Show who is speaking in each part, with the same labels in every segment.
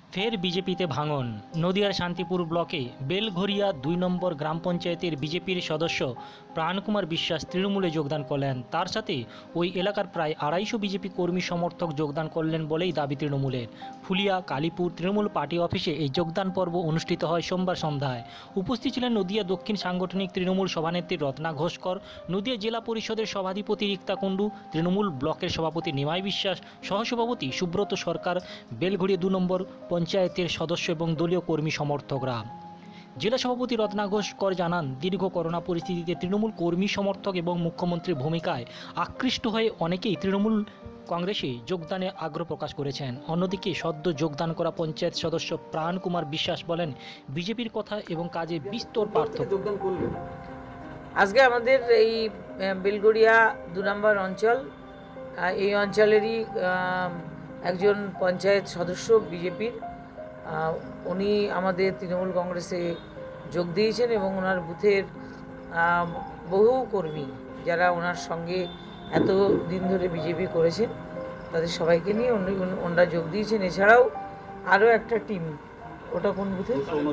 Speaker 1: ফের বিজেপিতে ভাঙন। নদিয়ার শান্তিপুর ব্লকে বেলঘরিয়া ২ নম্বর গ্রাম পঞ্চায়েতের বিজেপির সদস্য প্রাণকুমার বিশ্বাস তৃণমূলে যোগদান করলেন। তার সাথে ওই এলাকার প্রায় ২৫০ বিজেপি কর্মী সমর্থক যোগদান করলেন বলেই দাবি তৃণমূলের। ফুলিয়া কালীপুর তৃণমূল পার্টি অফিসে এই যোগদান পর্ব অনুষ্ঠিত হয় সোমবার সন্ধ্যায়। উপস্থিত ছিলেন নদিয়া দক্ষিণ সাংগঠনিক তৃণমূল সভানেত্রী রত্না ঘোষকর, নদিয়া জেলা পরিষদের সভাধিপতি রিক্তা কুণ্ডু, তৃণমূল ব্লকের সভাপতি নিমাই বিশ্বাস, সহসভাপতি সুব্রত সরকার, বেলঘরিয়া ২ নম্বর পঞ্চায়েতের সদস্য এবং দলীয় কর্মী সমর্থকরা। জেলা সভাপতি রত্না ঘোষকর জানান, দীর্ঘ করোনা পরিস্থিতিতে তৃণমূল কর্মী সমর্থক এবং মুখ্যমন্ত্রীর ভূমিকায় আকৃষ্ট হয়ে অনেকেই তৃণমূল কংগ্রেসে যোগদানে আগ্রহ প্রকাশ করেছেন। অন্যদিকে সদ্য যোগদান করা পঞ্চায়েত সদস্য প্রাণকুমার বিশ্বাস বলেন, বিজেপির কথা এবং কাজে বিস্তর পার্থক্য।
Speaker 2: আজকে আমাদের এই বেলঘরিয়া ২ নম্বর অঞ্চল, এই অঞ্চলেরই একজন পঞ্চায়েত সদস্য বিজেপির, উনি আমাদের তৃণমূল কংগ্রেসে যোগ দিয়েছেন এবং ওনার বুথের বহু কর্মী যারা ওনার সঙ্গে এত দিন ধরে বিজেপি করেছেন তাদের সবাইকে নিয়ে ওনারা যোগ দিয়েছেন। এছাড়াও আরও একটা টিম, ওটা কোন বুথে,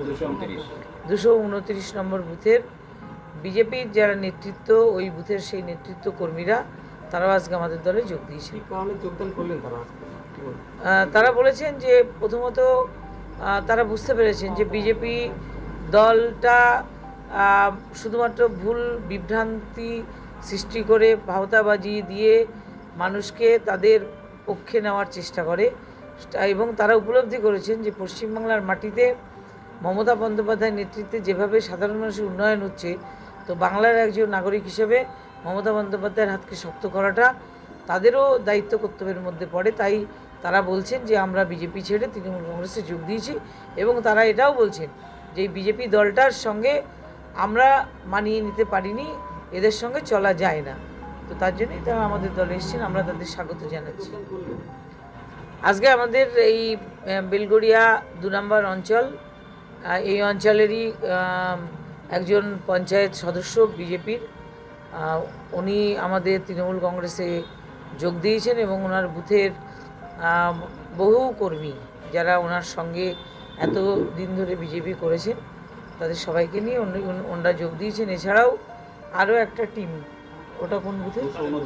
Speaker 2: ২২৯ নম্বর বুথের বিজেপির যারা নেতৃত্ব, ওই বুথের সেই নেতৃত্ব কর্মীরা, তারাও আজকে আমাদের দলে যোগ দিয়েছে।
Speaker 3: যোগদান করলেন
Speaker 2: তারা বলেছেন যে প্রথমত তারা বুঝতে পেরেছেন যে বিজেপি দলটা শুধুমাত্র ভুল বিভ্রান্তি সৃষ্টি করে ভাওতাবাজি দিয়ে মানুষকে তাদের পক্ষে নেওয়ার চেষ্টা করে, এবং তারা উপলব্ধি করেছেন যে পশ্চিমবাংলার মাটিতে মমতা বন্দ্যোপাধ্যায়ের নেতৃত্বে যেভাবে সাধারণ মানুষের উন্নয়ন হচ্ছে, তো বাংলার একজন নাগরিক হিসেবে মমতা বন্দ্যোপাধ্যায়ের হাতকে শক্ত করাটা তাদেরও দায়িত্ব কর্তব্যের মধ্যে পড়ে। তাই তারা বলছেন যে আমরা বিজেপি ছেড়ে তৃণমূল কংগ্রেসে যোগ দিয়েছি, এবং তারা এটাও বলছেন যে এই বিজেপি দলটার সঙ্গে আমরা মানিয়ে নিতে পারিনি, এদের সঙ্গে চলা যায় না। তো তার জন্যই তারা আমাদের দলে এসেছেন, আমরা তাদের স্বাগত জানাচ্ছি। আজকে আমাদের এই বেলঘরিয়া ২ নম্বর অঞ্চল, এই অঞ্চলেরই একজন পঞ্চায়েত সদস্য বিজেপির, উনি আমাদের তৃণমূল কংগ্রেসে যোগ দিয়েছেন এবং ওনার বুথের বহু কর্মী যারা ওনার সঙ্গে এত দিন ধরে বিজেপি করেছেন তাদের সবাইকে নিয়ে ওনারা যোগ দিয়েছেন। এছাড়াও আরও একটা টিম, ওটা কোন বুথে,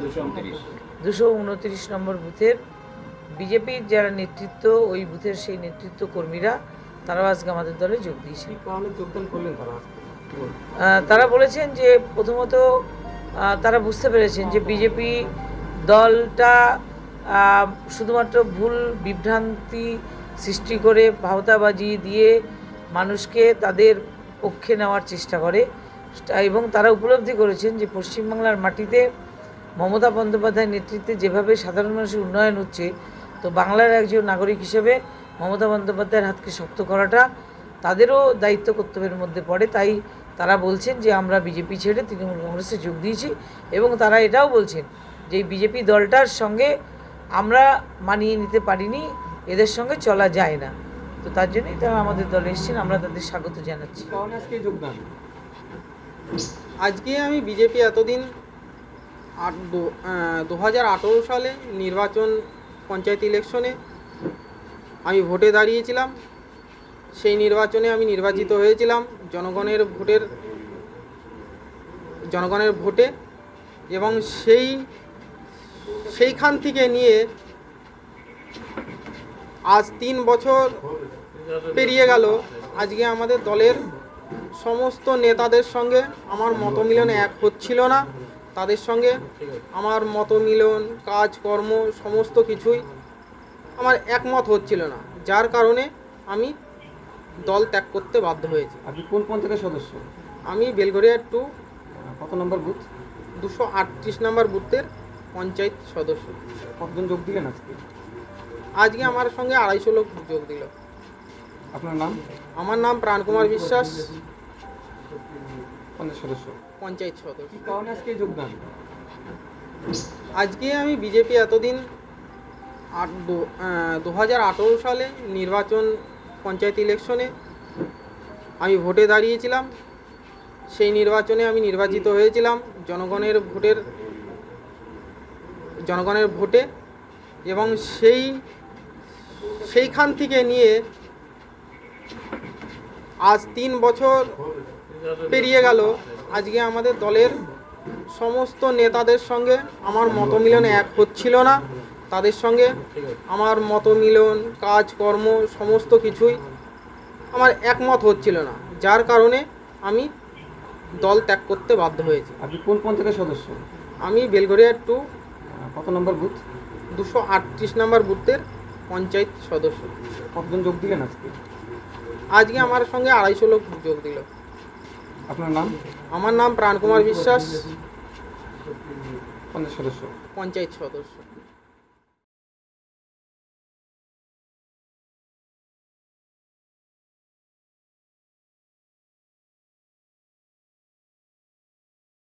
Speaker 2: ২২৯ নম্বর বুথের বিজেপির যারা নেতৃত্ব, ওই বুথের সেই নেতৃত্ব কর্মীরা, তারাও আজকে আমাদের দলে যোগ দিয়েছে।
Speaker 3: যোগদান করলেন
Speaker 2: তারা বলেছেন যে প্রথমত তারা বুঝতে পেরেছেন যে বিজেপি দলটা শুধুমাত্র ভুল বিভ্রান্তি সৃষ্টি করে ভাওতাবাজি দিয়ে মানুষকে তাদের পক্ষে নেওয়ার চেষ্টা করে, এবং তারা উপলব্ধি করেছেন যে পশ্চিমবাংলার মাটিতে মমতা বন্দ্যোপাধ্যায়ের নেতৃত্বে যেভাবে সাধারণ মানুষের উন্নয়ন হচ্ছে, তো বাংলার একজন নাগরিক হিসেবে মমতা বন্দ্যোপাধ্যায়ের হাতকে শক্ত করাটা তাদেরও দায়িত্ব কর্তব্যের মধ্যে পড়ে। তাই তারা বলছেন যে আমরা বিজেপি ছেড়ে তৃণমূল কংগ্রেসে যোগ দিয়েছি, এবং তারা এটাও বলছেন যে এই বিজেপি দলটার সঙ্গে আমরা মানিয়ে নিতে পারিনি, এদের সঙ্গে চলা যায় না। তো তার জন্যই তারা আমাদের দলে এসেছেন, আমরা তাদের স্বাগত জানাচ্ছি।
Speaker 3: যোগদান আজকে আমি বিজেপি এতদিন 2018 সালে নির্বাচন, পঞ্চায়েত ইলেকশনে আমি ভোটে দাঁড়িয়েছিলাম। সেই নির্বাচনে আমি নির্বাচিত হয়েছিলাম জনগণের ভোটে, এবং সেইখান থেকে নিয়ে আজ 3 বছর পেরিয়ে গেল। আজকে আমাদের দলের সমস্ত নেতাদের সঙ্গে আমার মতমিলন এক হচ্ছিল না, তাদের সঙ্গে আমার মতমিলন, কাজকর্ম সমস্ত কিছুই আমার একমত হচ্ছিল না, যার কারণে আমি দল ত্যাগ করতে বাধ্য হয়েছি।
Speaker 4: আপনি কোন পঞ্চায়েতের সদস্য?
Speaker 3: আমি বেলঘরিয়া 2
Speaker 4: কত নম্বর বুথ?
Speaker 3: 238 নম্বর বুথের পঞ্চায়েত সদস্য।
Speaker 4: কতজন যোগ দিলেন আজকে?
Speaker 3: আজকে আমার সঙ্গে 250 লোক যোগ দিল।
Speaker 4: আপনার নাম?
Speaker 3: আমার নাম প্রাণকুমার বিশ্বাস,
Speaker 4: পঞ্চায়েত সদস্য।
Speaker 3: কি
Speaker 4: কারণে আজকে যোগদান?
Speaker 3: আজকে আমি বিজেপি এতদিন 2018 সালে নির্বাচন, পঞ্চায়েত ইলেকশনে আমি ভোটে দাঁড়িয়েছিলাম। সেই নির্বাচনে আমি নির্বাচিত হয়েছিলাম জনগণের ভোটে, এবং সেইখান থেকে নিয়ে আজ 3 বছর পেরিয়ে গেল, আজকে আমাদের দলের সমস্ত নেতাদের সঙ্গে আমার মতমিলন এক হচ্ছিল না। তাদের সঙ্গে আমার মতমিলন, কাজকর্ম সমস্ত কিছুই আমার একমত হচ্ছিল না, যার কারণে আমি দল ত্যাগ করতে বাধ্য হয়েছি।
Speaker 4: আপনি কোন পঞ্চায়েতের সদস্য?
Speaker 3: আমি বেলঘরিয়া 2
Speaker 4: কত নম্বর বুথ?
Speaker 3: 238 নম্বর বুথের পঞ্চায়েত সদস্য।
Speaker 4: কতজন যোগ দিলেন আজকে?
Speaker 3: আজকে আমার সঙ্গে 250 লোক যোগ দিল।
Speaker 4: আপনার নাম?
Speaker 3: আমার নাম প্রাণকুমার বিশ্বাস,
Speaker 4: পঞ্চায়েত সদস্য।
Speaker 3: পঞ্চায়েত সদস্য।